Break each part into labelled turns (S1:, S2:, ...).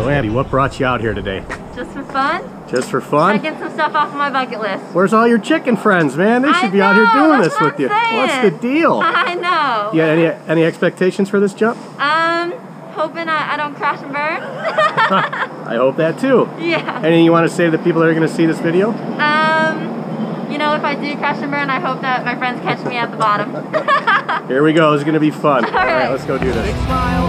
S1: So Abby, what brought you out here today?
S2: Just for fun.
S1: Just for fun?
S2: Checking some stuff off my bucket list.
S1: Where's all your chicken friends, man? They should be out here doing this with you. What's the deal?
S2: I know.
S1: Yeah, any expectations for this jump?
S2: Hoping I don't crash and burn.
S1: I hope that too.
S2: Yeah.
S1: Anything you want to say to the people that are going to see this video?
S2: You know, if I do crash and burn, I hope that my friends catch me at the bottom.
S1: Here we go. It's going to be fun.
S2: All right,
S1: let's go do this.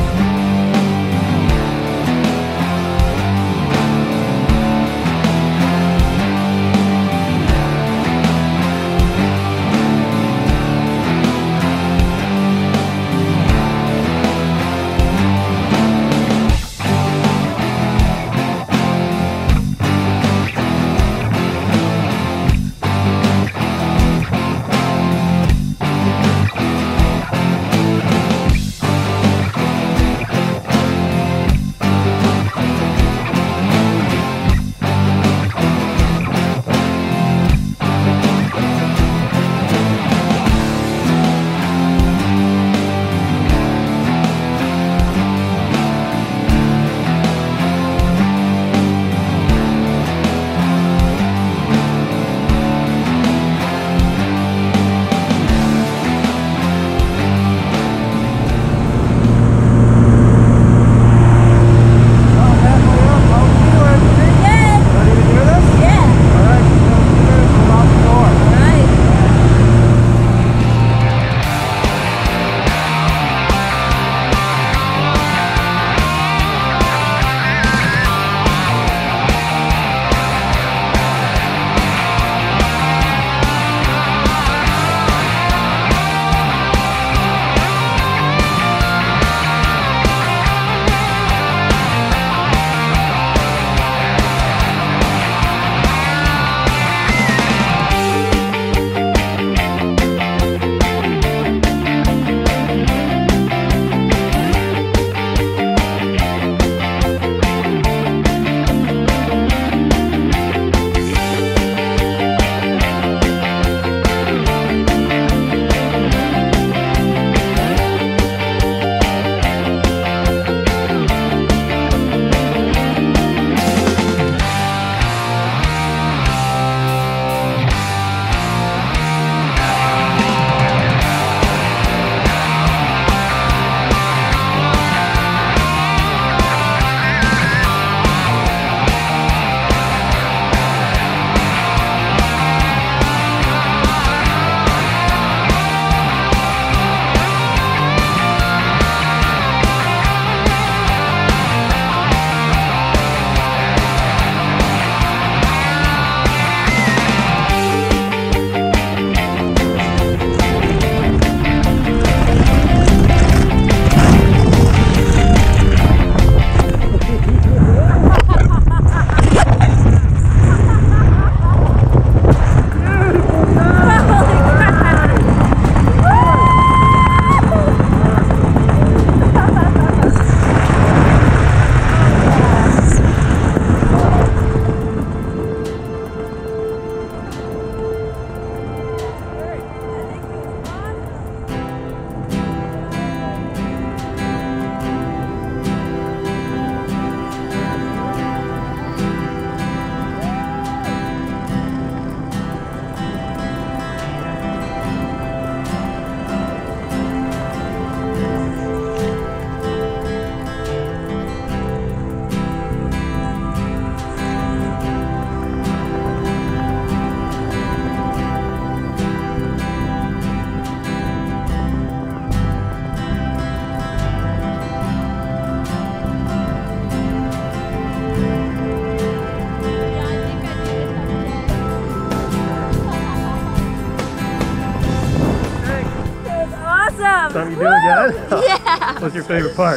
S2: awesome.
S1: Something you doing good?
S2: Yeah.
S1: What's your favorite part?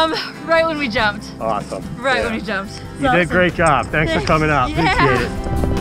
S2: Right when we jumped.
S1: Awesome.
S2: Right when we jumped.
S1: You did a great job. Thanks for coming out.
S2: Yeah.
S1: Appreciate it.